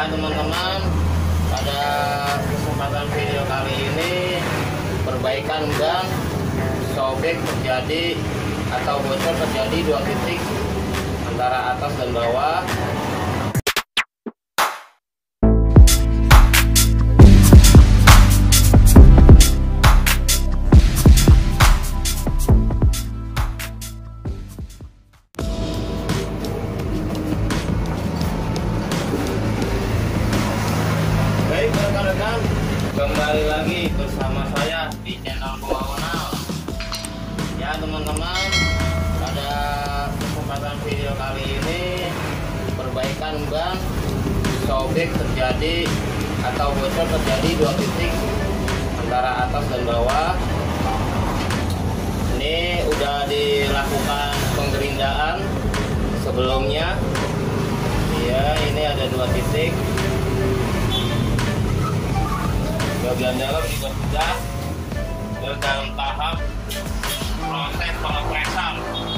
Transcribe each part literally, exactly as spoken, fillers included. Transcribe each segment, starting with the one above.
Ya teman-teman, pada kesempatan video kali ini perbaikan ban sobek terjadi atau bocor terjadi dua titik antara atas dan bawah. Kembali lagi bersama saya di channel Komaonal. Ya teman-teman, pada kesempatan video kali ini perbaikan ban sobek terjadi atau bocor terjadi dua titik antara atas dan bawah. Ini udah dilakukan penggerindaan sebelumnya. Ya, ini ada dua titik. Bagian dalam juga sudah dalam tahap proses pengepresan.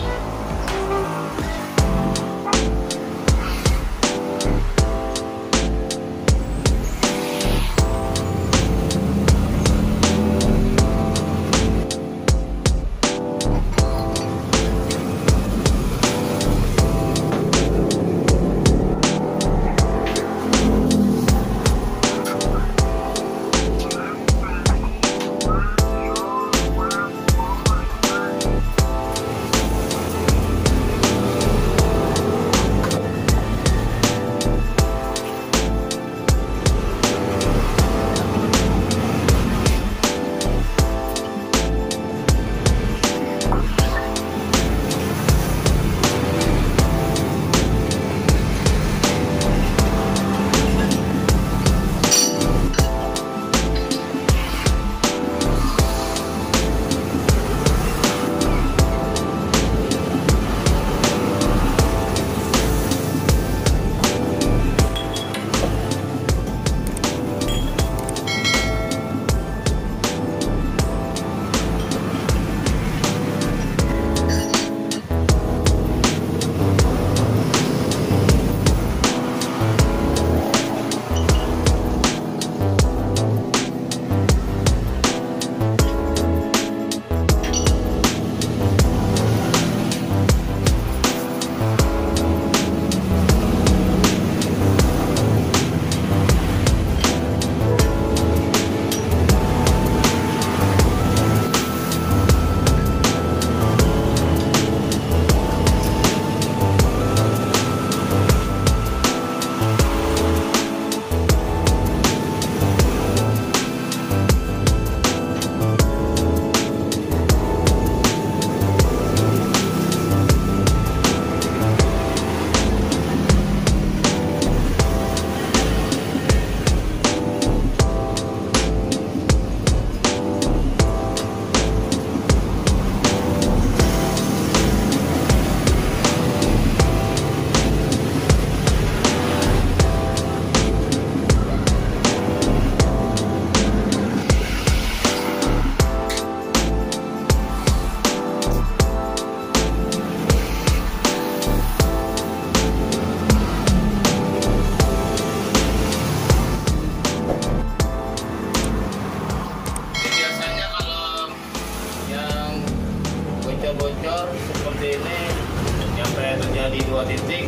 Bocor seperti ini sampai terjadi dua titik,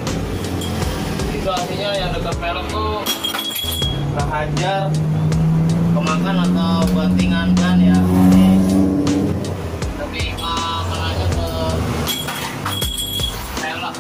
itu artinya yang dekat pelek tuh kehajar, kemakan atau bantingan ban ya. Ini lebih uh, kenanya ke pelek.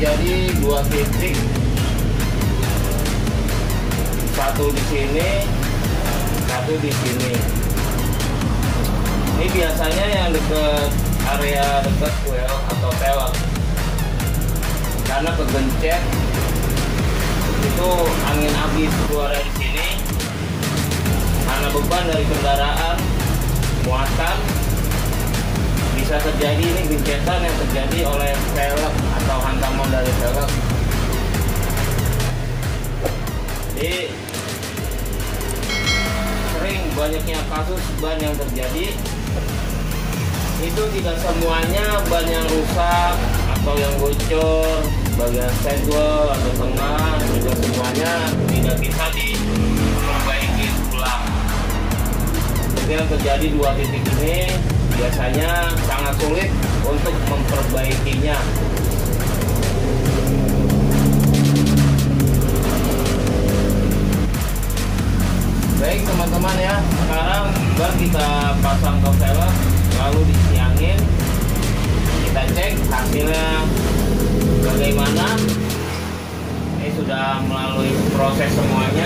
terjadi dua titik, satu di sini, satu di sini. Ini biasanya yang dekat area dekat well atau pelek, karena kegencet itu angin habis keluar dari sini karena beban dari kendaraan, muatan, bisa terjadi ini gencetan yang terjadi oleh pelek atau hantaman dari pelek. Jadi sering banyaknya kasus ban yang terjadi itu tidak semuanya ban yang rusak atau yang bocor, bagian sidewall atau tengah, juga semuanya tidak bisa diperbaiki ulang. Jadi yang terjadi dua titik ini biasanya sangat sulit untuk memperbaikinya. Baik teman-teman ya, sekarang ban kita pasang ke velg, lalu disiangin, kita cek hasilnya bagaimana. Ini sudah melalui proses semuanya.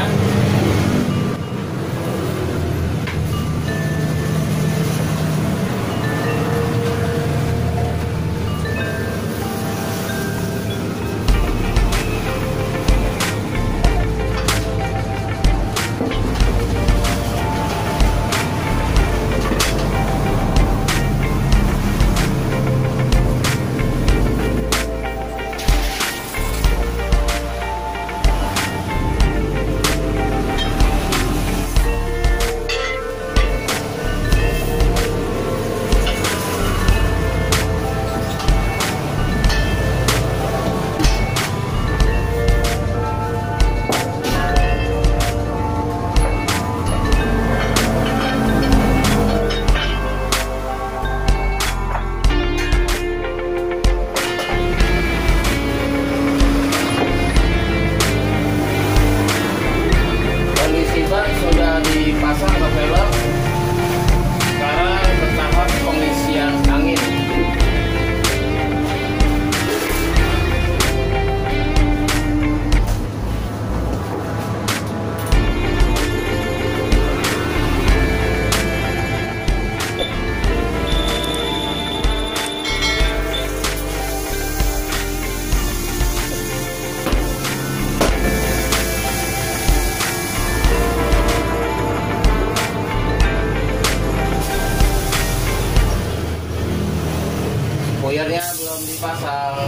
Spoilernya belum dipasang.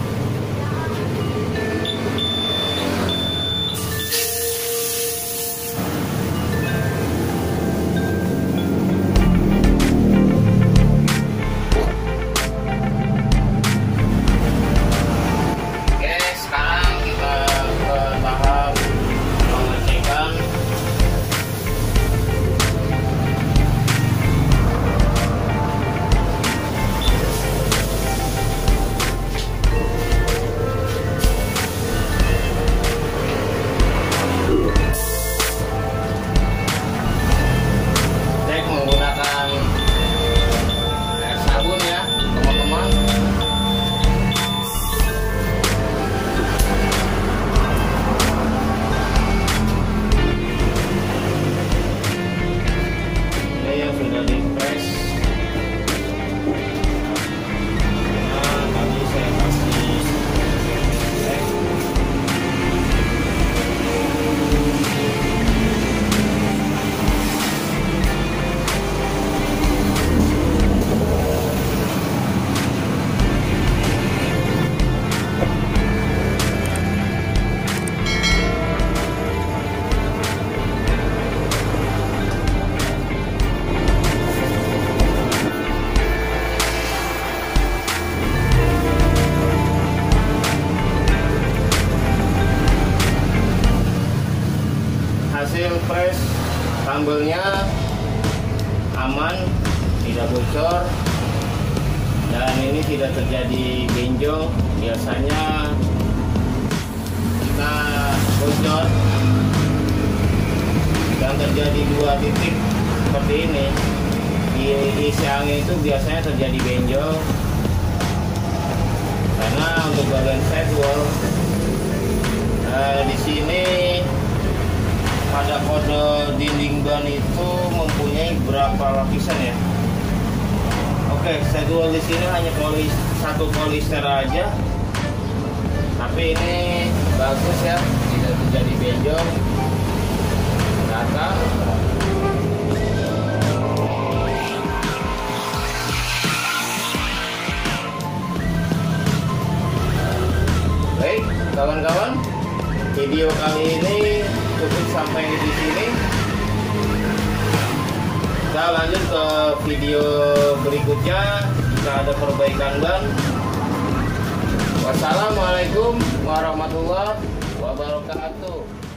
Oke, sekarang kita ke tahap pengecekan. Hasil press sambelnya aman, tidak bocor, dan ini tidak terjadi benjol. Biasanya kita bocor dan terjadi dua titik seperti ini di, di siang itu biasanya terjadi benjol. Nah, karena untuk bagian sidewall nah, di sini pada kode dinding ban itu mempunyai berapa lapisan ya. Oke, sidewall di sini hanya polis satu polister aja, tapi ini bagus ya, tidak terjadi benjol rata. Baik kawan-kawan, video kali ini cukup sampai di sini. Kita lanjut ke video berikutnya jika ada perbaikan ban. Wassalamualaikum warahmatullahi wabarakatuh.